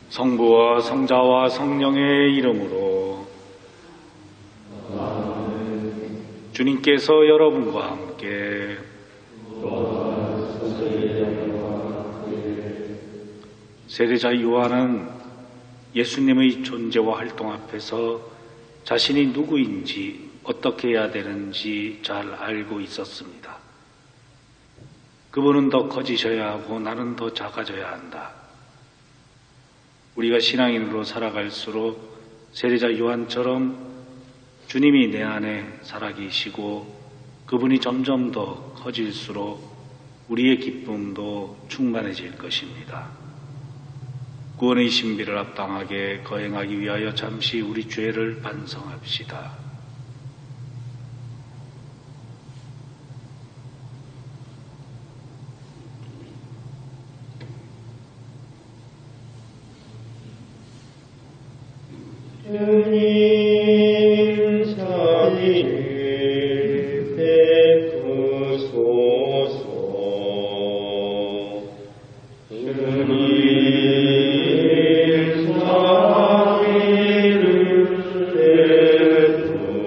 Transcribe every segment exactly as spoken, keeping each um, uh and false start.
성부와 성자와 성령의 이름으로. 주님께서 여러분과 함께 세례자 요한은 예수님의 존재와 활동 앞에서 자신이 누구인지 어떻게 해야 되는지 잘 알고 있었습니다. 그분은 더 커지셔야 하고 나는 더 작아져야 한다. 우리가 신앙인으로 살아갈수록 세례자 요한처럼 주님이 내 안에 살아계시고 그분이 점점 더 커질수록 우리의 기쁨도 충만해질 것입니다. 구원의 신비를 합당하게 거행하기 위하여 잠시 우리 죄를 반성합시다. 주님 자비를 베푸소서. 주님 자비를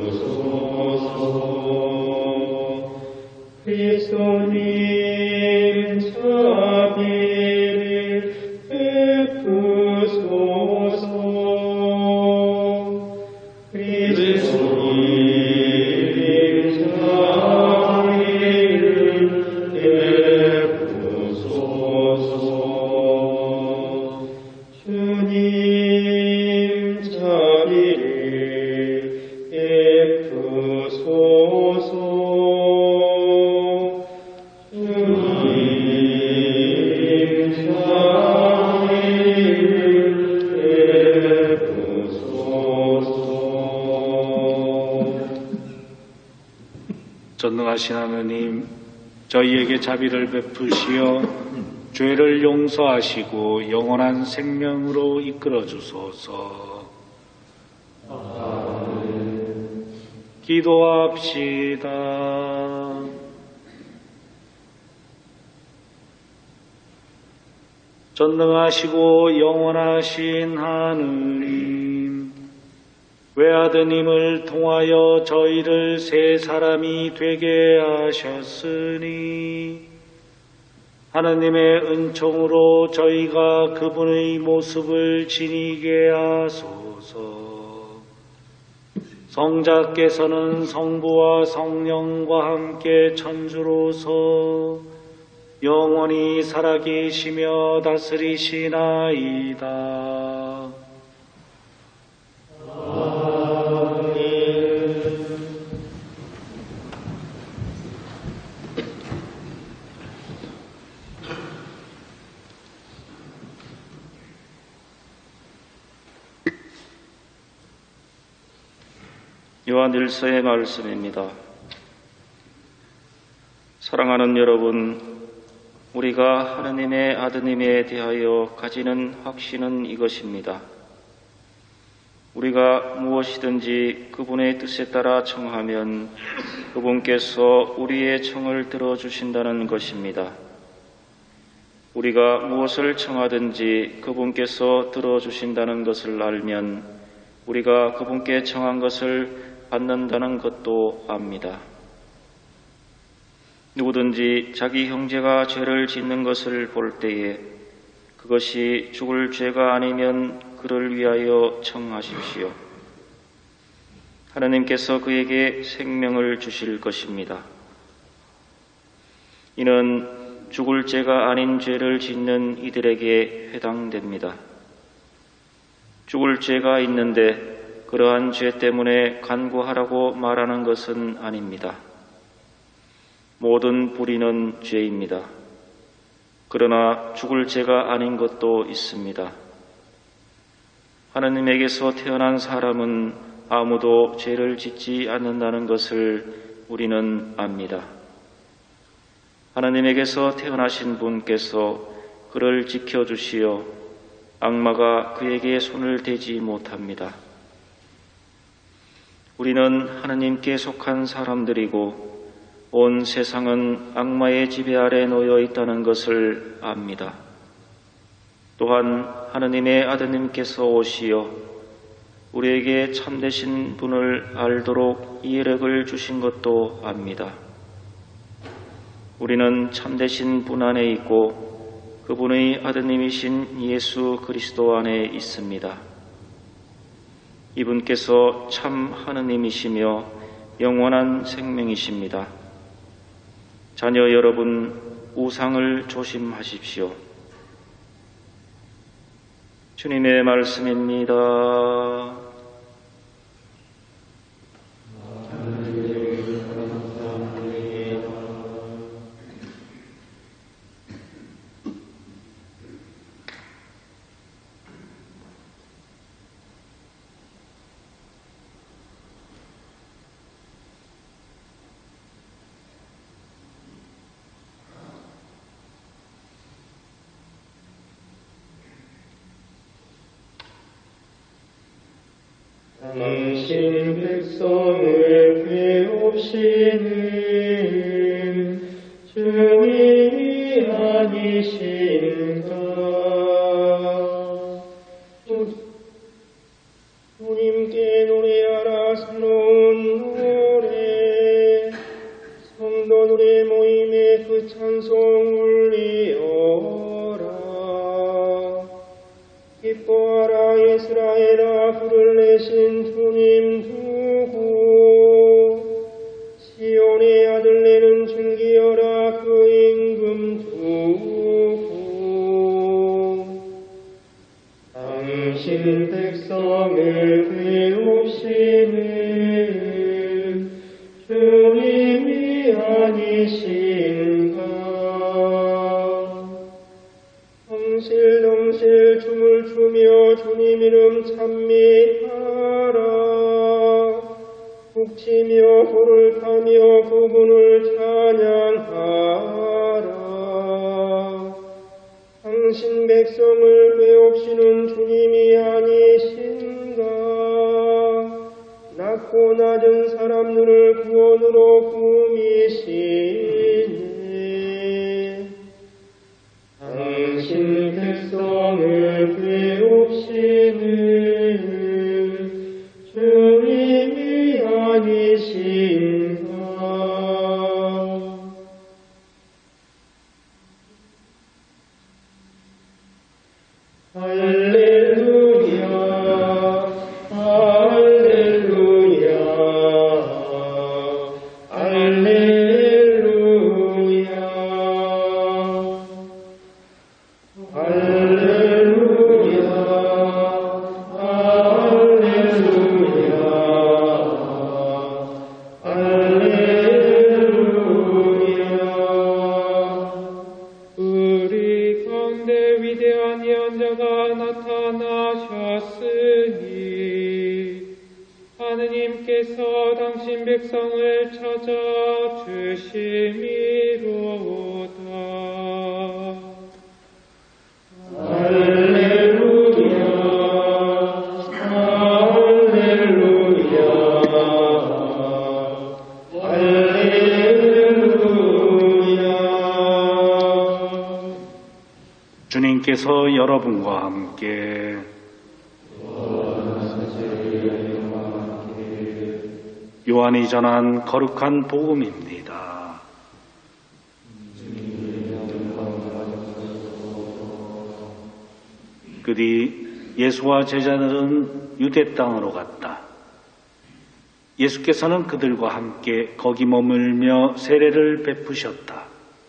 베푸소서. 그리스도님 자비를 베푸소서. 전능하신 하느님, 저희에게 자비를 베푸시어 죄를 용서하시고 영원한 생명으로 이끌어 주소서. 아멘. 기도합시다. 전능하시고 영원하신 하느님, 외아드님을 통하여 저희를 새 사람이 되게 하셨으니 하느님의 은총으로 저희가 그분의 모습을 지니게 하소서. 성자께서는 성부와 성령과 함께 천주로서 영원히 살아계시며 다스리시나이다. 요한일서의 말씀입니다. 사랑하는 여러분, 우리가 하느님의 아드님에 대하여 가지는 확신은 이것입니다. 우리가 무엇이든지 그분의 뜻에 따라 청하면 그분께서 우리의 청을 들어주신다는 것입니다. 우리가 무엇을 청하든지 그분께서 들어주신다는 것을 알면 우리가 그분께 청한 것을 받는다는 것도 압니다. 누구든지 자기 형제가 죄를 짓는 것을 볼 때에 그것이 죽을 죄가 아니면 그를 위하여 청하십시오. 하나님께서 그에게 생명을 주실 것입니다. 이는 죽을 죄가 아닌 죄를 짓는 이들에게 해당됩니다. 죽을 죄가 있는데 그러한 죄 때문에 간구하라고 말하는 것은 아닙니다. 모든 불의는 죄입니다. 그러나 죽을 죄가 아닌 것도 있습니다. 하나님에게서 태어난 사람은 아무도 죄를 짓지 않는다는 것을 우리는 압니다. 하나님에게서 태어나신 분께서 그를 지켜주시어 악마가 그에게 손을 대지 못합니다. 우리는 하나님께 속한 사람들이고 온 세상은 악마의 지배 아래 놓여 있다는 것을 압니다. 또한 하느님의 아드님께서 오시어 우리에게 참되신 분을 알도록 이해력을 주신 것도 압니다. 우리는 참되신 분 안에 있고 그분의 아드님이신 예수 그리스도 안에 있습니다. 이분께서 참 하느님이시며 영원한 생명이십니다. 자녀 여러분, 우상을 조심하십시오. 주님의 말씀입니다. 당신 백성을 괴롭히는 주님이 아니신가? 주님께 노래하라 새로운 노래, 성도들의 모임에 그 찬송 울리어라. 기뻐하라 이스라엘아, 그를 내신 주님 두고, 시온의 아들네는 즐기어라 그 임금 두고. 당신 백성을 괴롭히는 주님이 아니신가? 덩실덩실 춤을 추며 주님 이름 찬미하라. 북치며 호를 타며 그분을 찬양하라. 당신 백성을 괴롭히는 주님이 아니신가? 낮고 낮은 사람들을 구원으로 꾸미시니 당신 백성을 괴롭히는 주님이 아니신가? 할렐루야, 할렐루야, 할렐루야, 할렐루야, 할렐루야, 할렐루야. 우리 가운데 위대한 예언자가 나타나셨으니 하느님께서 당신 백성을 찾아 주심이로다. 할렐루야, 할렐루야, 할렐루야. 주님께서 여러분과 함께 요한이 전한 거룩한 복음입니다. 그 뒤 예수와 제자들은 유대 땅으로 갔다. 예수께서는 그들과 함께 거기 머물며 세례를 베푸셨다.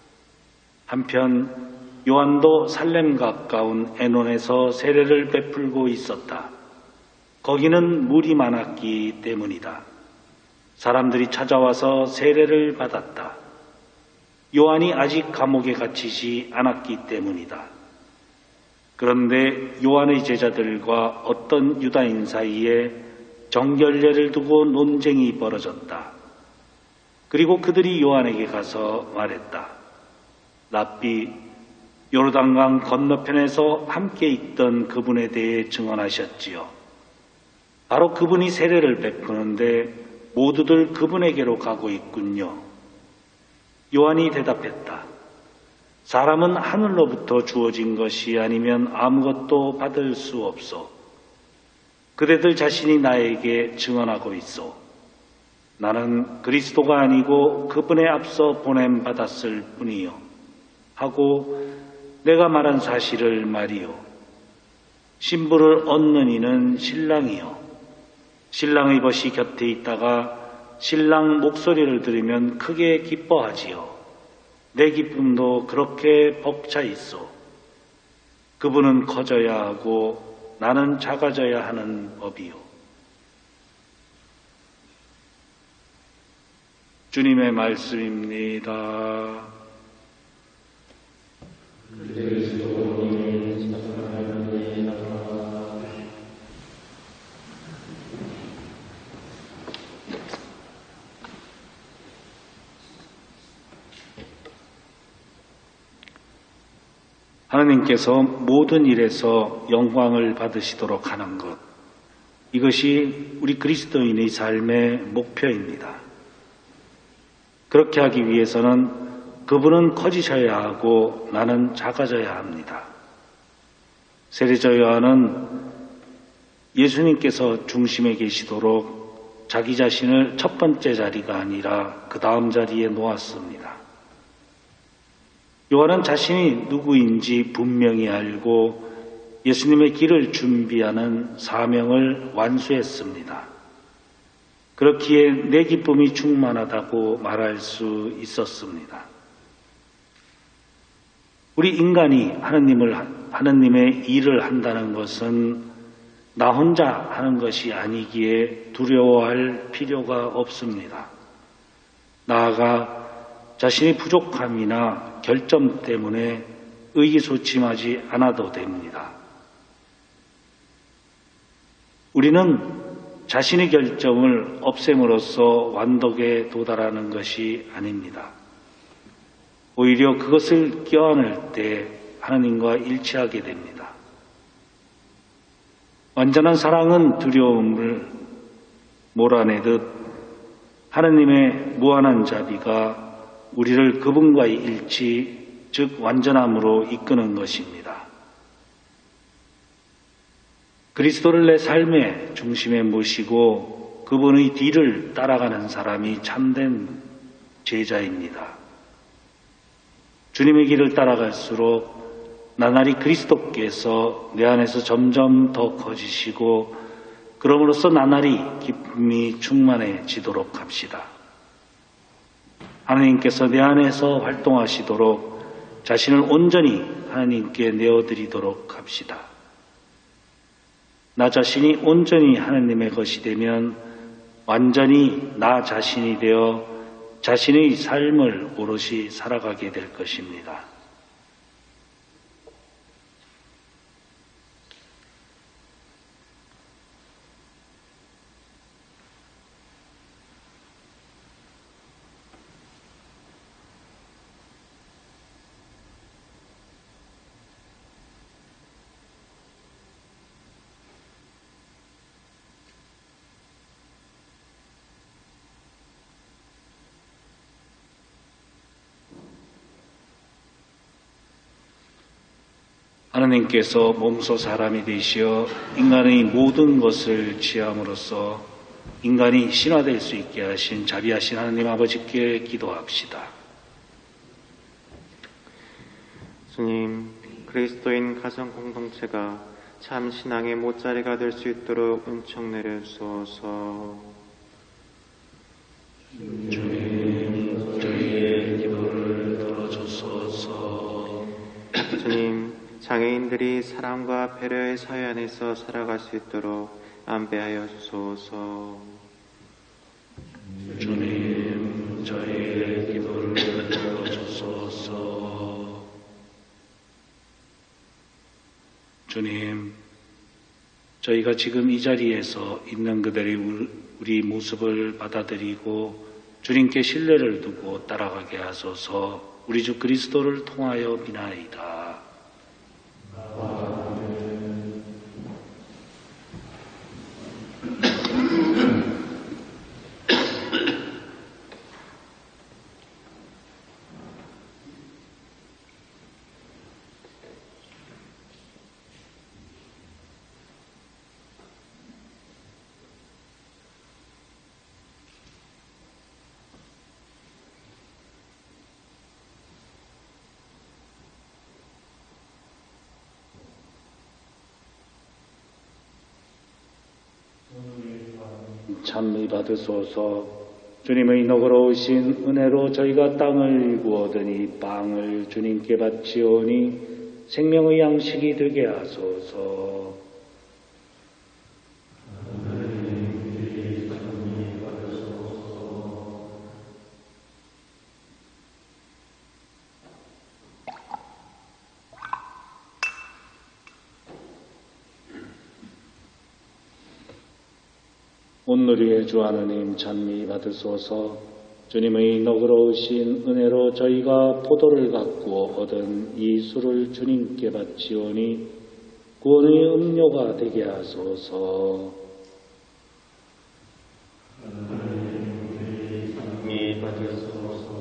한편 요한도 살렘 가까운 에논에서 세례를 베풀고 있었다. 거기는 물이 많았기 때문이다. 사람들이 찾아와서 세례를 받았다. 요한이 아직 감옥에 갇히지 않았기 때문이다. 그런데 요한의 제자들과 어떤 유다인 사이에 정결례를 두고 논쟁이 벌어졌다. 그리고 그들이 요한에게 가서 말했다. 랍비, 요르단강 건너편에서 함께 있던 그분에 대해 증언하셨지요. 바로 그분이 세례를 베푸는데 모두들 그분에게로 가고 있군요. 요한이 대답했다. 사람은 하늘로부터 주어진 것이 아니면 아무것도 받을 수 없어. 그대들 자신이 나에게 증언하고 있어. 나는 그리스도가 아니고 그분에 앞서 보냄받았을 뿐이요. 하고 내가 말한 사실을 말이요. 신부를 얻는 이는 신랑이요. 신랑의 벗이 곁에 있다가 신랑 목소리를 들으면 크게 기뻐하지요. 내 기쁨도 그렇게 벅차 있어. 그분은 커져야 하고 나는 작아져야 하는 법이요. 주님의 말씀입니다. 하나님께서 모든 일에서 영광을 받으시도록 하는 것, 이것이 우리 그리스도인의 삶의 목표입니다. 그렇게 하기 위해서는 그분은 커지셔야 하고 나는 작아져야 합니다. 세례자 요한은 예수님께서 중심에 계시도록 자기 자신을 첫 번째 자리가 아니라 그 다음 자리에 놓았습니다. 요한은 자신이 누구인지 분명히 알고 예수님의 길을 준비하는 사명을 완수했습니다. 그렇기에 내 기쁨이 충만하다고 말할 수 있었습니다. 우리 인간이 하느님을, 하느님의 일을 한다는 것은 나 혼자 하는 것이 아니기에 두려워할 필요가 없습니다. 나아가 자신의 부족함이나 결점 때문에 의기소침하지 않아도 됩니다. 우리는 자신의 결점을 없앰으로써 완덕에 도달하는 것이 아닙니다. 오히려 그것을 껴안을 때 하나님과 일치하게 됩니다. 완전한 사랑은 두려움을 몰아내듯 하나님의 무한한 자비가 우리를 그분과의 일치, 즉 완전함으로 이끄는 것입니다. 그리스도를 내 삶의 중심에 모시고 그분의 뒤를 따라가는 사람이 참된 제자입니다. 주님의 길을 따라갈수록 나날이 그리스도께서 내 안에서 점점 더 커지시고 그럼으로써 나날이 기쁨이 충만해지도록 합시다. 하나님께서 내 안에서 활동하시도록 자신을 온전히 하나님께 내어드리도록 합시다. 나 자신이 온전히 하나님의 것이 되면 완전히 나 자신이 되어 자신의 삶을 오롯이 살아가게 될 것입니다. 하나님께서 몸소 사람이 되시어 인간의 모든 것을 지함으로써 인간이 신화될 수 있게 하신 자비하신 하나님 아버지께 기도합시다. 주님, 그리스도인 가정 공동체가 참 신앙의 못자리가 될 수 있도록 은총 내려주소서. 주님, 저희의 기도를 들어주소서. 주님, 장애인들이 사랑과 배려의 사회 안에서 살아갈 수 있도록 안배하여 주소서. 주님, 저희의 기도를 들어주소서. 주님, 저희가 지금 이 자리에서 있는 그들의 우리 모습을 받아들이고 주님께 신뢰를 두고 따라가게 하소서. 우리 주 그리스도를 통하여 비나이다. 찬미 받으소서. 주님의 너그러우신 은혜로 저희가 땅을 구하더니 빵을 주님께 바치오니 생명의 양식이 되게 하소서. 온누리의 주 하느님 찬미 받으소서. 주님의 너그러우신 은혜로 저희가 포도를 갖고 얻은 이 술을 주님께 바치오니 구원의 음료가 되게 하소서. 찬미 받으소서.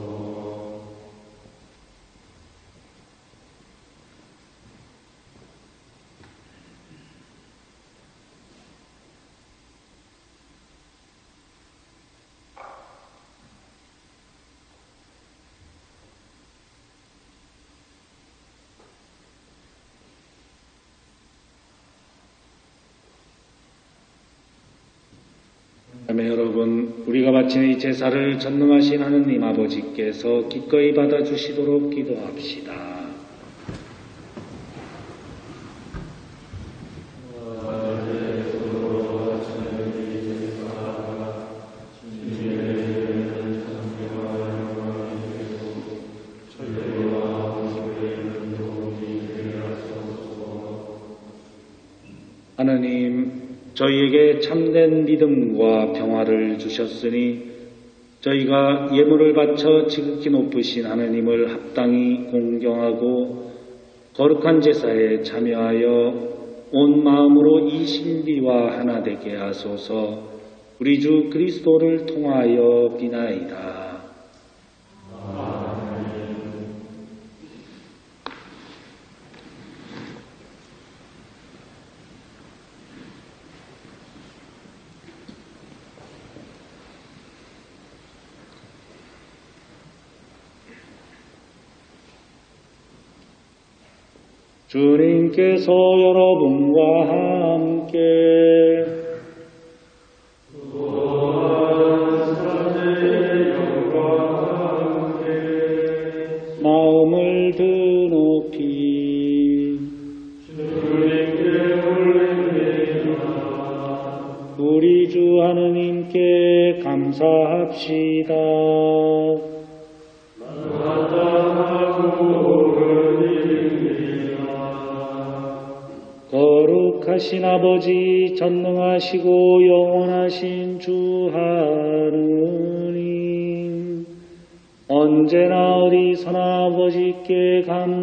자매 여러분, 우리가 바친 이 제사를 전능하신 하느님 아버지께서 기꺼이 받아주시도록 기도합시다. 하느님, 저희에게 참된 믿음과 평화를 주셨으니 저희가 예물을 바쳐 지극히 높으신 하느님을 합당히 공경하고 거룩한 제사에 참여하여 온 마음으로 이 신비와 하나 되게 하소서. 우리 주 그리스도를 통하여 비나이다. 주님께서 여러분과 함께 마음을 드높이 우리 주 하느님께 감사합시다. 거룩하신 아버지, 전능하시고 영원하신 주 하느님, 언제나 어리선 아버지께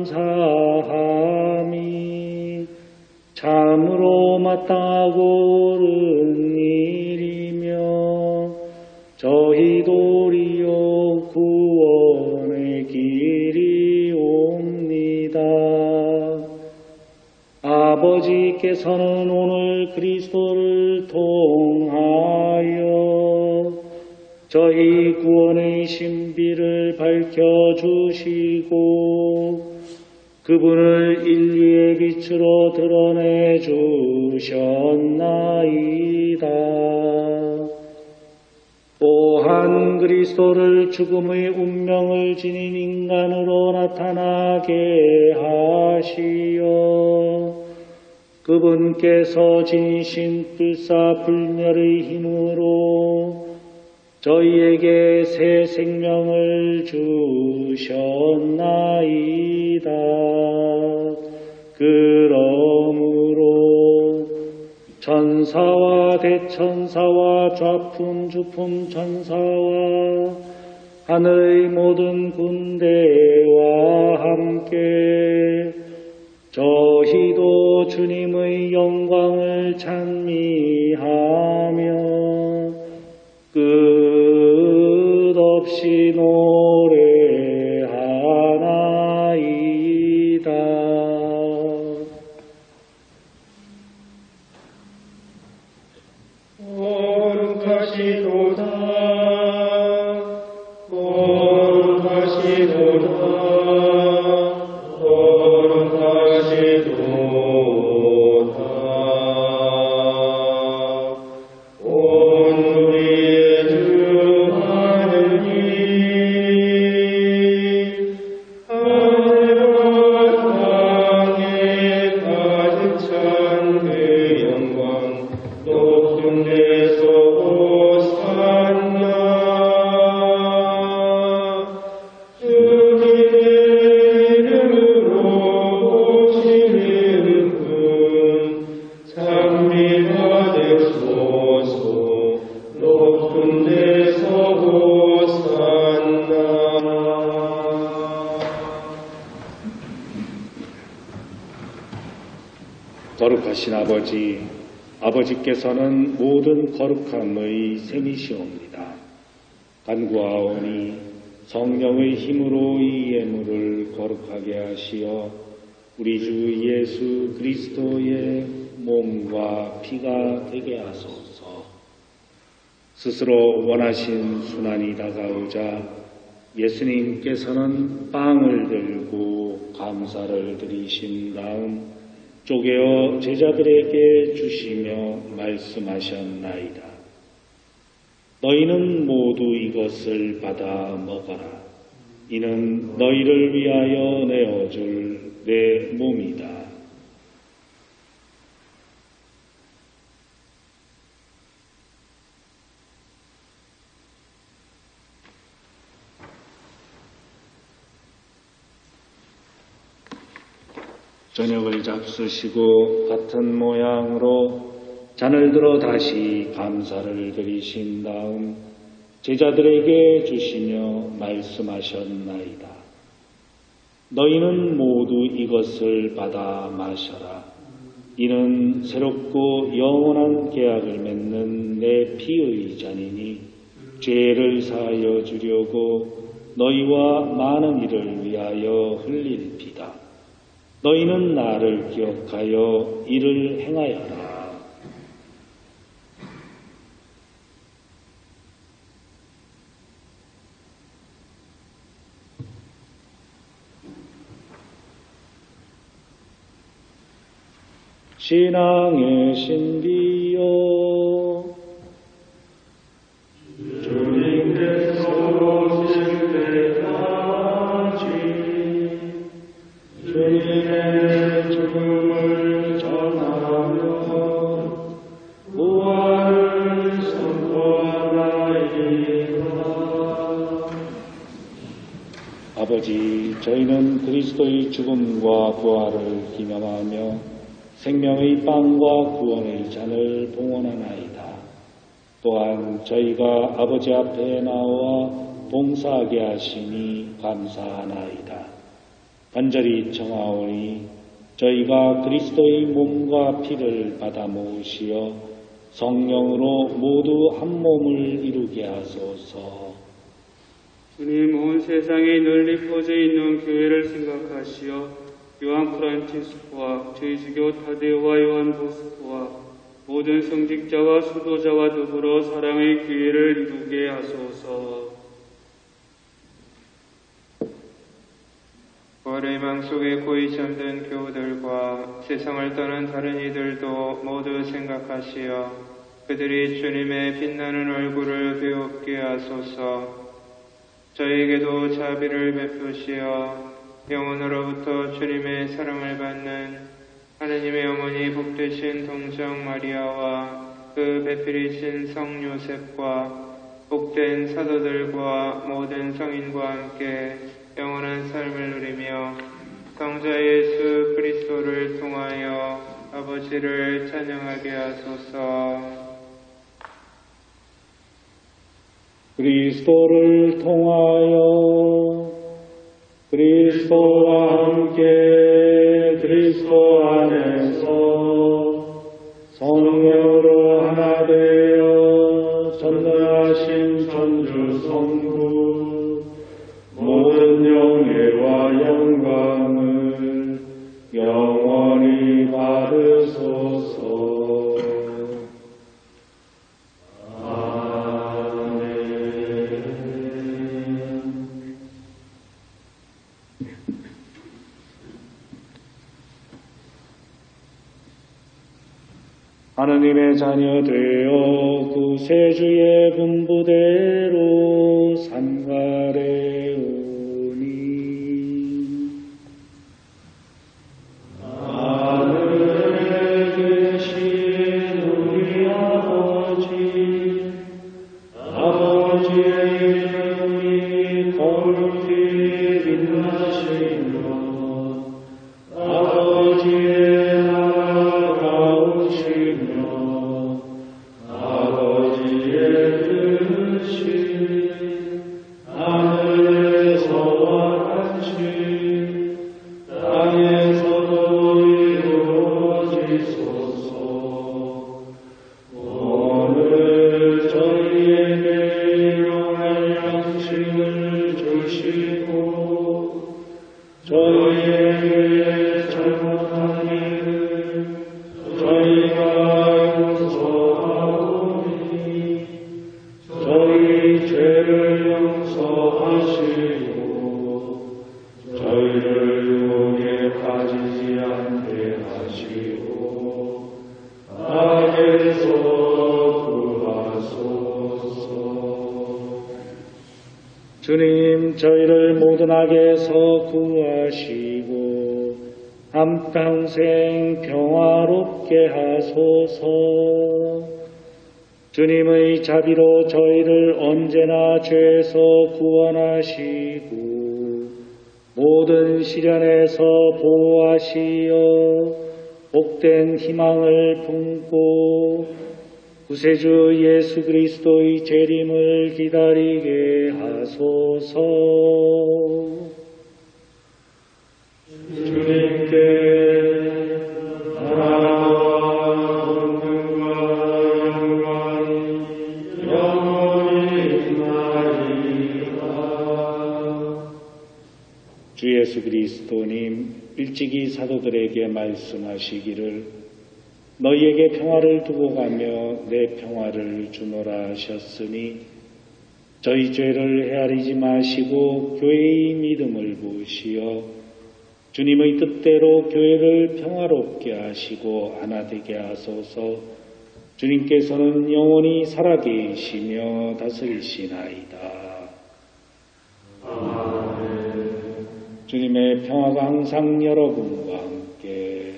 감사함이 참으로 마땅하고 옳은 일이며 저희도 우리요 구원의 길이 옵니다. 아버지께서는 오늘 그리스도를 통하여 저희 구원의 신비를 밝혀주시고 그분을 인류의 빛으로 드러내 주셨나이다. 또한 그리스도를 죽음의 운명을 지닌 인간으로 나타나게 하시어 그분께서 지니신 불사불멸의 힘으로 저희에게 새 생명을 주셨나이다. 그러므로 천사와 대천사와 좌품주품 천사와 하늘의 모든 군대와 함께 저희도 주님의 영광을 찬미하며 끝없이 노래하나이다. 거룩하시도다, 거룩하시도다, 거룩하시도다. 온 거룩하신 아버지, 아버지께서는 모든 거룩함의 셈이시옵니다. 간구하오니 성령의 힘으로 이 예물을 거룩하게 하시어 우리 주 예수 그리스도의 몸과 피가 되게 하소서. 스스로 원하신 순환이 다가오자 예수님께서는 빵을 들고 감사를 드리신 다음 쪼개어 제자들에게 주시며 말씀하셨나이다. 너희는 모두 이것을 받아 먹어라. 이는 너희를 위하여 내어줄 내 몸이다. 저녁을 잡수시고 같은 모양으로 잔을 들어 다시 감사를 드리신 다음 제자들에게 주시며 말씀하셨나이다. 너희는 모두 이것을 받아 마셔라. 이는 새롭고 영원한 계약을 맺는 내 피의 잔이니 죄를 사하여 주려고 너희와 많은 이를 위하여 흘릴 피다. 너희는 나를 기억하여 이를 행하여라. 신앙의 신비여, 주님께서 오실 때까지 주님의 죽음을 전하며 부활을 선포하나이다. 아버지, 저희는 그리스도의 죽음과 부활을 기념하며 생명의 빵과 구원의 잔을 봉헌하나이다. 또한 저희가 아버지 앞에 나와 봉사하게 하시니 감사하나이다. 간절히 청하오니 저희가 그리스도의 몸과 피를 받아 모으시어 성령으로 모두 한 몸을 이루게 하소서. 주님, 온 세상에 널리 퍼져 있는 교회를 생각하시어 요한 프란치스코와 제주교 타데오와 요한 보스코와 모든 성직자와 수도자와 더불어 사랑의 교회를 이루게 하소서. 부활의 망 속에 고이 잠든 교우들과 세상을 떠난 다른 이들도 모두 생각하시어 그들이 주님의 빛나는 얼굴을 배웁게 하소서. 저에게도 자비를 베푸시어 영원으로부터 주님의 사랑을 받는 하느님의 어머니 복되신 동정 마리아와 그 배필이신 성 요셉과 복된 사도들과 모든 성인과 함께 영원한 삶을 누리며 성자 예수 그리스도를 통하여 아버지를 찬양하게 하소서. 그리스도를 통하여 그리스도와 함께 그리스도 안에서 성령으로 하나 되어 전능하신 천주 성부 모든 영예와 영광을 영원히 받으소서. 하느님의 자녀 되어 구세주의 분부대로 삼가래 오니 하늘에 계신 우리 아버지, 아버지의 이름이 거룩히 빛나시며 아버지의 땅에서도 이루어지소서. 악에서 구하소서. 주님, 저희를 모든 악에서 구하시고 한평생 평화롭게 하소서. 주님의 자비로 저희를 언제나 죄에서 구원하시고 모든 시련에서 보호하시어 복된 희망을 품고 구세주 예수 그리스도의 재림을 기다리게 하소서. 주님께 나라와 권능과 영광이 영원히 있나이다. 주 예수 그리스도님, 일찍이 사도들에게 말씀하시기를 너희에게 평화를 두고 가며 내 평화를 주노라 하셨으니 저희 죄를 헤아리지 마시고 교회의 믿음을 보시어 주님의 뜻대로 교회를 평화롭게 하시고 하나 되게 하소서. 주님께서는 영원히 살아계시며 다스리시나이다. 아멘. 주님의 평화가 항상 여러분과 함께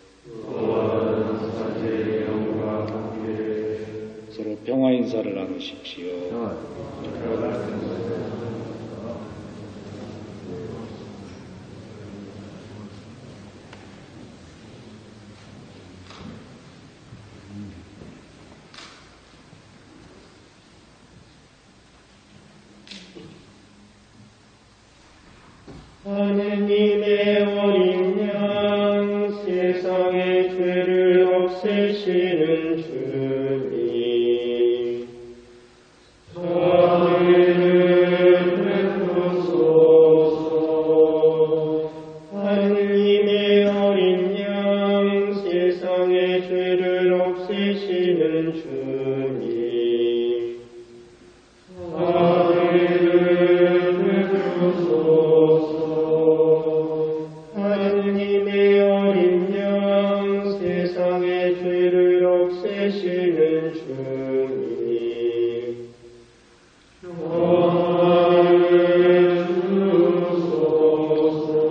서로 평화 인사를 나누십시오. 하느님의 어린 양, 세상의 죄를 없애시는 주님, 저희를 베푸소서. 하느님의 어린 양, 세상의 죄를 없애시는 주님, 저희를 베푸소서. 하느님의 어린 양, 세상의 죄를 없애시는 주님, 평화를 주소서.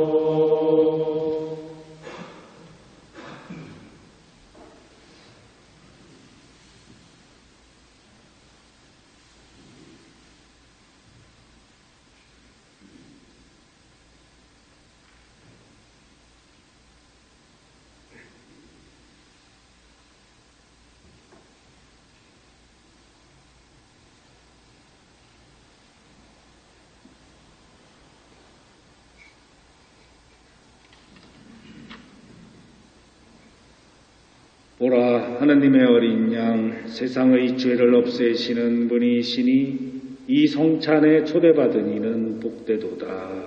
보라, 하느님의 어린 양, 세상의 죄를 없애시는 분이시니 이 성찬에 초대받은 이는 복되도다.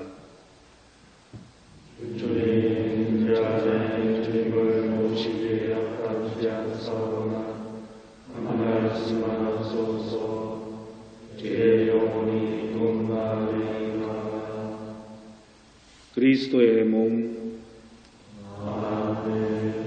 주님, 제 안에 주님을 모시기에 합당치 않사오나 한 말씀만 하소서. 제 영혼이 돕나이다. 그리스도의 몸. 아멘.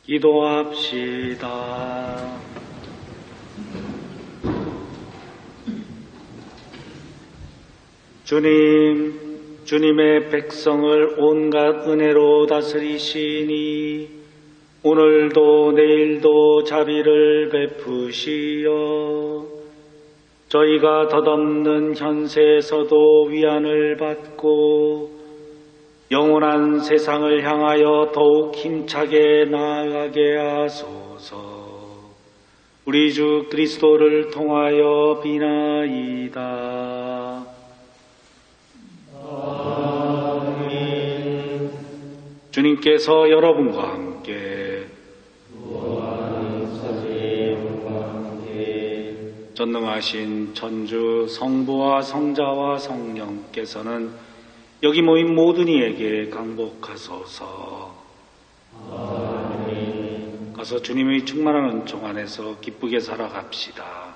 기도합시다. 주님, 주님의 백성을 온갖 은혜로 다스리시니 오늘도 내일도 자비를 베푸시어 저희가 덧없는 현세에서도 위안을 받고 영원한 세상을 향하여 더욱 힘차게 나아가게 하소서. 우리 주 그리스도를 통하여 비나이다. 아멘. 주님께서 여러분과 함께 전능하신 천주 성부와 성자와 성령께서는 여기 모인 모든 이에게 강복하소서. 아멘. 가서 주님의 충만한 은총 안에서 기쁘게 살아갑시다.